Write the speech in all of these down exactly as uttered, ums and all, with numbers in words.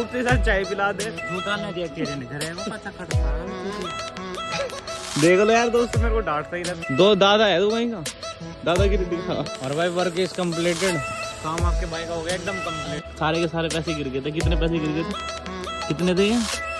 उठते सर चाय पिला दे। जूता नहीं दिया तेरे ने घर है वो पता कर। देख लो यार दोस्त मेरे को डांटता ही रहता। दो दादा है तू वहीं का दादा की दिखा। और भाई वर्क इज कम्प्लीटेड, काम आपके भाई का हो गया एकदम कम्प्लीट। सारे के सारे पैसे गिर गए थे। कितने पैसे गिर गए थे? कितने थे ये?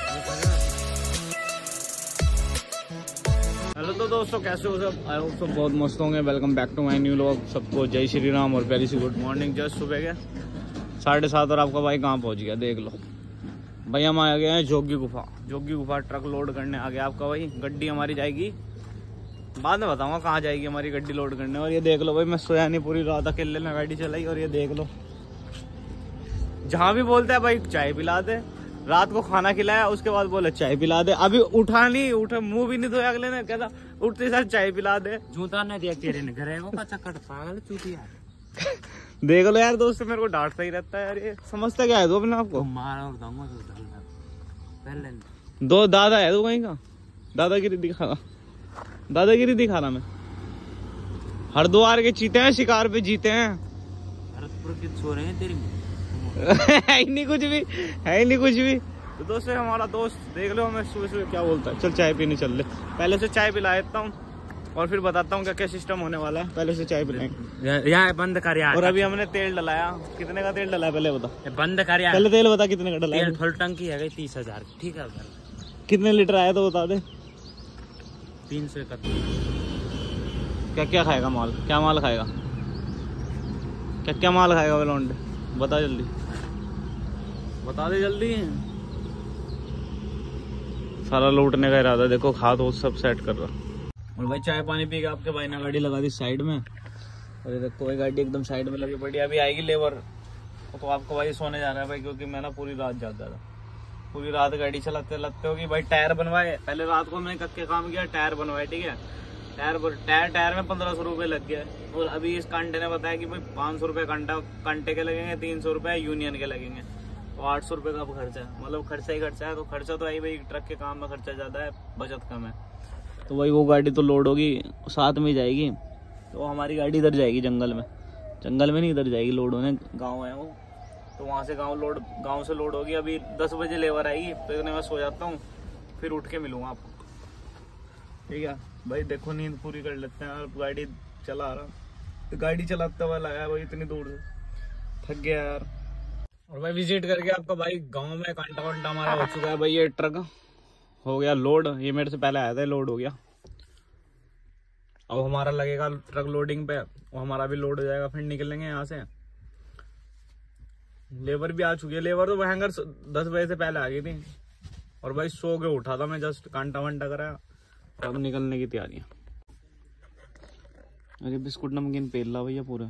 हेलो तो दोस्तों कैसे हो सब? आई होप सब बहुत मस्त होंगे। Welcome back to my new vlog. सबको जय श्री राम और वेरी सी गुड मॉर्निंग। जस्ट सुबह के साढ़े सात और आपका भाई कहाँ पहुँच गया देख लो भाई। हम आ गए हैं जोगी गुफा। जोगी गुफा ट्रक लोड करने आ गया आपका भाई। गड्डी हमारी जाएगी, बाद में बताऊंगा कहाँ जाएगी हमारी गड्डी लोड करने। और ये देख लो भाई मैं सोया नहीं, पूरी रात अकेले ने गाड़ी चलाई। और ये देख लो जहाँ भी बोलता है भाई चाय पिला दे, रात को खाना खिलाया उसके बाद बोले चाय पिला दे। अभी उठा नहीं, उठा मुंह भी नहीं धोया अगले ने, कहता उठते सर चाय पिला दे। जूता नहीं दिया तेरे ने घर है वो पता कर। पागल चूतिया। देख लो यार दोस्त मेरे को डांटता ही रहता है यार। ये समझता क्या है तू अपने आपको? मारा और दूंगा पहले। दो दादा है तू वहीं का दादागिरी दिखा रहा। दादागिरी दिखा रहा मैं। हरिद्वार के चीते हैं, शिकार पे जीते हैं। भरतपुर के सो रहे हैं तेरी है ही नहीं कुछ भी, है ही नहीं कुछ भी। तो दोस्त है हमारा दोस्त, देख लो हमें सुबह सुबह क्या बोलता है, चल चाय पीने चल ले। पहले से चाय पिला देता हूँ और फिर बताता हूँ क्या क्या सिस्टम होने वाला है। पहले से चाय पिलाएंगे। यहाँ बंद कर यार। और अभी हमने तेल डलाया। कितने का तेल डलाया पहले बता? बंद कर यार। पहले तेल बता कितने का डलाया? फुल टंकी है तीस हजार की। ठीक है कितने लीटर आया तो बता दे। तीन सौ इकहत्तर। क्या क्या खाएगा माल? क्या माल खाएगा? क्या क्या माल खाएगा वो लौंडे? बता जल्दी, बता दे जल्दी। सारा लूटने का इरादा देखो, खा तो सब सेट कर रहा। और भाई चाय पानी पी के आपके भाई ने गाड़ी लगा दी साइड में। और ये देखो भाई गाड़ी एकदम साइड में लगी पड़ी। अभी आएगी लेबर तो आपको भाई सोने जा रहा है भाई, क्योंकि मैं ना पूरी रात जाता था। पूरी रात गाड़ी चलाते चलाते होगी भाई। टायर बनवाए पहले रात को, मैंने कक्के काम किया, टायर बनवाए। ठीक है, टायर टायर टायर में पंद्रह सौ रुपये लग गया। और अभी इस कांटे ने बताया कि भाई पाँच सौ रुपये घंटा कांटे के लगेंगे, तीन सौ रुपये यूनियन के लगेंगे। तो आठ सौ रुपये का खर्चा है, मतलब खर्चा ही खर्चा है। तो खर्चा तो आई भाई, ट्रक के काम में खर्चा ज़्यादा है, बचत कम है। तो भाई वो गाड़ी तो लोड होगी, साथ में जाएगी। तो हमारी गाड़ी इधर जाएगी जंगल में। जंगल में नहीं, इधर जाएगी लोड होने। गाँव है वो, तो वहाँ से गांव लोड गांव से लोड होगी। अभी दस बजे लेबर आएगी, तो इतने मैं सो जाता हूँ, फिर उठ के मिलूंगा आपको। ठीक है भाई, देखो नींद पूरी कर लेते हैं। और गाड़ी चला रहा, तो गाड़ी चलाता हुआ लाया भाई इतनी दूर से, थक गया यार। और भाई विजिट करके आपका भाई गाँव में कांटा वांटा हमारा हो चुका है भाई। ये ट्रक हो गया लोड, ये मेरे से पहले आया था, लोड हो गया। अब हमारा लगेगा ट्रक लोडिंग पे, वो हमारा भी लोड हो जाएगा, फिर निकलेंगे यहाँ से। लेबर भी आ चुकी है। लेबर तो हैंगर दस बजे से पहले आ गई थी। और भाई सो के उठा था मैं, जस्ट कांटा वांटा कराया, अब निकलने की तैयारियां। अरे बिस्कुट नमकीन पेल ला भैया पूरा।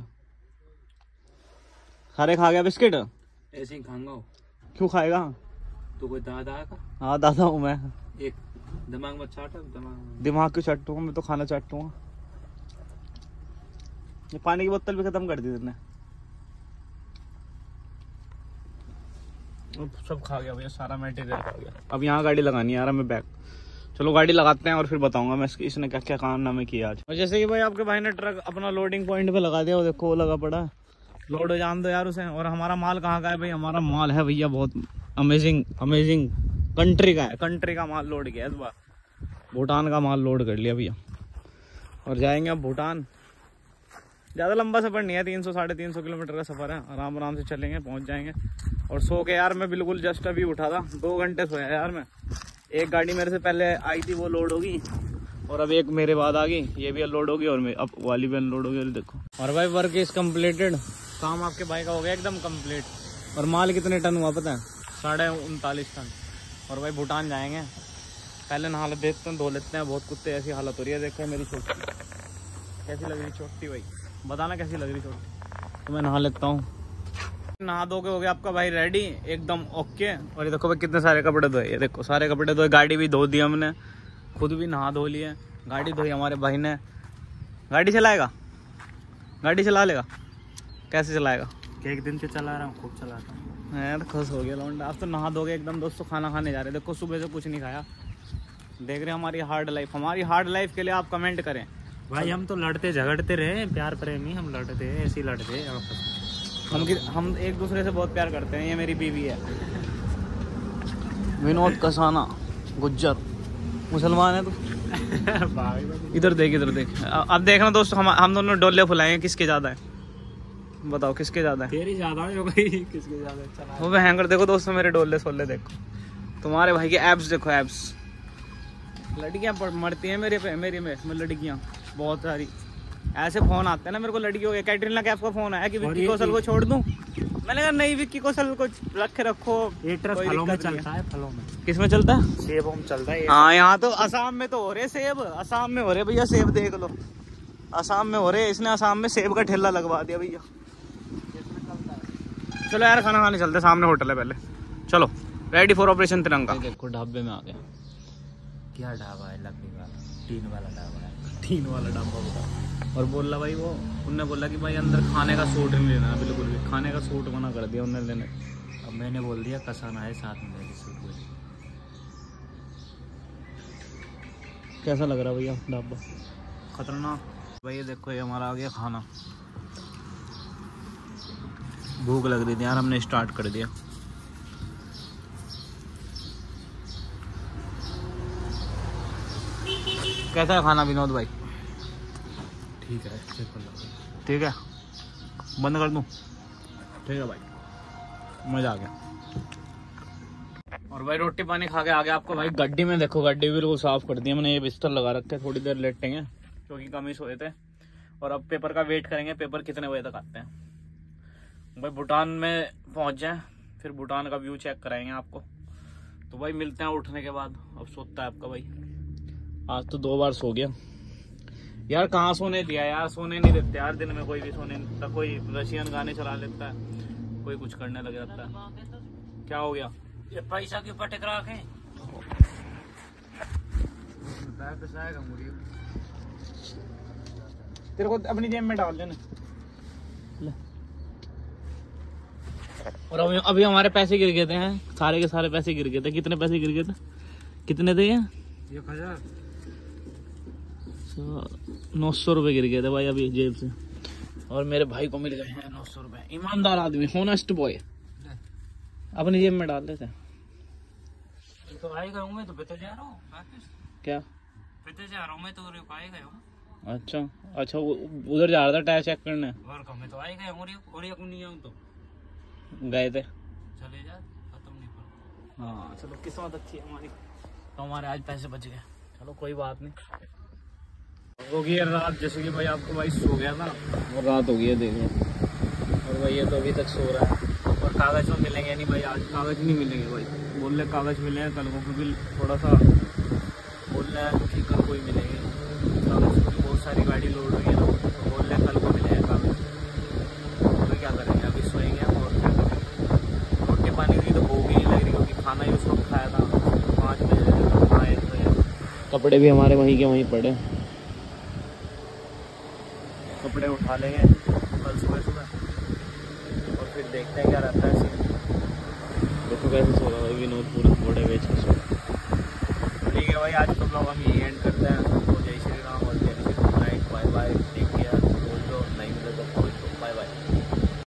सारे खा गया बिस्किट? ऐसे ही खाऊंगा। क्यों खाएगा? तो कोई दादा का? हाँ दादा हूँ मैं। एक दिमाग में चाटा। दिमाग दिमाग क्यों चाटूंगा मैं, तो खाना चाटूंगा। ये पानी की बोतल भी खत्म कर दी तुमने। सब खा गया भैया, सारा मटेरियल खा गया। अब यहाँ गाड़ी लगानी है यार हमें बैक। चलो गाड़ी लगाते हैं और फिर बताऊंगा मैं इसने क्या क्या काम नामे किया आज। और जैसे कि भाई आपके भाई ने ट्रक अपना लोडिंग पॉइंट पे लगा दिया, वो देखो वो लगा पड़ा है। लोड हो जान दो यार उसे। और हमारा माल कहाँ का है भाई? हमारा माल है भैया बहुत अमेजिंग अमेजिंग कंट्री का है। कंट्री का माल लोड किया इस बार, भूटान का माल लोड कर लिया भैया। और जाएंगे अब भूटान। ज़्यादा लंबा सफ़र नहीं है, तीन सौ साढ़े तीन सौ किलोमीटर का सफ़र है। आराम आराम से चलेंगे, पहुंच जाएंगे। और सो के यार मैं बिल्कुल जस्ट अभी उठा था, दो घंटे सोया यार मैं। एक गाड़ी मेरे से पहले आई थी, वो लोड होगी। और अब एक मेरे बाद आ गई, ये भी अनलोड होगी। और अब वाली भी अनलोड होगी, देखो। और भाई वर्क इज कम्प्लीटेड, काम आपके भाई का हो गया एकदम कम्प्लीट। और माल कितने टन हुआ पता है? साढ़े उनतालीस टन। और भाई भूटान जाएंगे, पहले नहा लेते हैं, धो लेते हैं। बहुत कुत्ते ऐसी हालत हो रही है, देखो मेरी चोटी कैसी लग रही। चोटी भाई बताना कैसी लग रही चोटी। तो मैं नहा लेता हूँ। नहा धो के हो गया आपका भाई रेडी एकदम ओके। और ये देखो भाई कितने सारे कपड़े धोए, ये देखो सारे कपड़े धोए। गाड़ी भी धो दी हमने, खुद भी नहा धो लिए। गाड़ी धोई हमारे भाई ने। गाड़ी चलाएगा? गाड़ी चला लेगा? कैसे चलाएगा? एक दिन से चला रहा हूँ, खूब चलाता हूँ यार। खुश हो गया लौंडा। आप तो नहा धो के एकदम दोस्तों खाना खाने जा रहे हैं। देखो सुबह से कुछ नहीं खाया। देख रहे हैं हमारी हार्ड लाइफ। हमारी हार्ड लाइफ के लिए आप कमेंट करें भाई। हम तो लड़ते झगड़ते रहे, प्यार प्रेमी हम लड़ते ऐसे ही लड़ते। हम हम एक दूसरे से बहुत प्यार करते हैं। ये मेरी बीवी है, विनोद कसाना गुज्जर मुसलमान है तू। इधर देख इधर देख। अब देखना दोस्त, हम हम दोनों डोले फुलाएंगे, किसके ज्यादा है बताओ, किसके ज्यादा है? तेरी ज्यादा है भाई, किसके ज्यादा है? चला वो हैंगर देखो दोस्तों, मेरे डोले सोले देखो, तुम्हारे भाई के एब्स देखो एब्स। लड़कियां मरती हैं मेरे पे, मेरी में लड़कियां बहुत सारी। ऐसे फोन आते हैं ना मेरे को लड़कियों के, कैटरीना कैफ का फोन आया कि विक्की कौशल को छोड़ दूं। मैंने कहा नहीं, विक्की कौशल को रख के रखो। ये ट्रक फलों में चलता है, फलों में। किस में चलता है? सेब में चलता है। हाँ यहाँ तो असम में तो हो रहे सेब, असम में हो रहे भैया सेब, देख लो असम में हो रहे। इसने असम में सेब का ठेला लगवा दिया भैया। चलो यार खाना खाने चलते, सामने होटल है पहले। चलो रेडी फॉर ऑपरेशन तिरंगा। देखो ढाबे में आ गया। क्या ढाबा है? लकड़ी वाला, टीन वाला ढाबा है। तीन वाला ढाबा होगा। और बोल रहा भाई वो, उनने बोला कि भाई अंदर खाने का सूट नहीं लेना बिल्कुल भी, खाने का सूट मना कर दिया उन्होंने लेने। अब मैंने बोल दिया कसाना है साथ में मेरे सूट में। कैसा लग रहा भैया ढाबा? खतरनाक भाई। ये देखो ये हमारा आ गया खाना। भूख लग रही थी यार, हमने स्टार्ट कर दिया। कैसा है खाना विनोद भाई? ठीक है, ठीक है, बंद कर दूं? ठीक है भाई, मजा आ गया। और भाई रोटी पानी खा के आ गया। आपको भाई गड्डी में देखो, गड्डी बिल्कुल साफ कर दी मैंने। ये बिस्तर लगा रखे, थोड़ी देर लेटेंगे क्योंकि कम ही सोए थे। और अब पेपर का वेट करेंगे, पेपर कितने बजे तक आते हैं। भाई भूटान में पहुंच जाए, फिर भूटान का व्यू चेक कराएंगे आपको। तो भाई मिलते हैं उठने के बाद। अब सोता है आपका भाई, आज तो दो बार सो गया यार। कहाँ सोने दिया यार, सोने नहीं देते यार दिन में, कोई भी सोने नहीं देता। कोई रशियन गाने चला लेता है, कोई कुछ करने लग जाता है। क्या हो गया? ये पैसा के ऊपर टकरा के तेरे को अपनी जेब में डाल देना। और अभी अभी हमारे पैसे गिर गए थे हैं, सारे के सारे पैसे गिर गए थे। कितने पैसे गिर गए थे? कितने थे ये? एक हजार नौ सौ रुपये गिर गए थे भाई अभी जेब से। और मेरे भाई को मिल गए हैं नौ सौ रुपये। ईमानदार आदमी, होनेस्ट बॉय, अपनी जेब में डाल देते। तो आएगा हूँ मैं, तो बेहतर जा रहा हूँ। क्या बेहतर जा रहा हूँ मैं, तो आएगा हूँ। अच्छा अच्छा, उधर जा रहा था टायर चेक करने। और कम में तो आएगा और और एक नहीं आऊँ तो गए थे। चले जा, खत्म नहीं पड़ा। हाँ चलो, किस्मत अच्छी है हमारी, तो हमारे आज पैसे बच गए। चलो कोई बात नहीं। हो गई है रात, जैसे कि भाई आपको भाई सो गया था और रात हो गई है देखो। और भाई ये तो अभी तक सो रहा है। और कागज तो मिलेंगे नहीं भाई, आज कागज नहीं मिलेंगे भाई। बोल रहे कागज मिलेंगे कल को, क्योंकि थोड़ा सा बोल रहे हैं कि कल को ही मिलेंगे कागज, क्योंकि बहुत सारी गाड़ी लोड हुई है ना। तो बोल रहे कल को मिलेंगे कागज। तो क्या करेंगे, अभी सोएंगे हम और क्या करेंगे। रोटी पानी की तो भूख ही नहीं लग रही, क्योंकि खाना ही उस वक्त खाया था पाँच बजे खाए थे। कपड़े भी हमारे वहीं के वहीं पड़े, कपड़े उठा लेंगे कल सुबह सुबह और फिर देखते हैं क्या रहता है सीन। देखो कैसे सो रहा है विनोद, पूरे घोड़े बेच के सो। ठीक है भाई, आज तो ब्लॉग हम यही एंड करते हैं।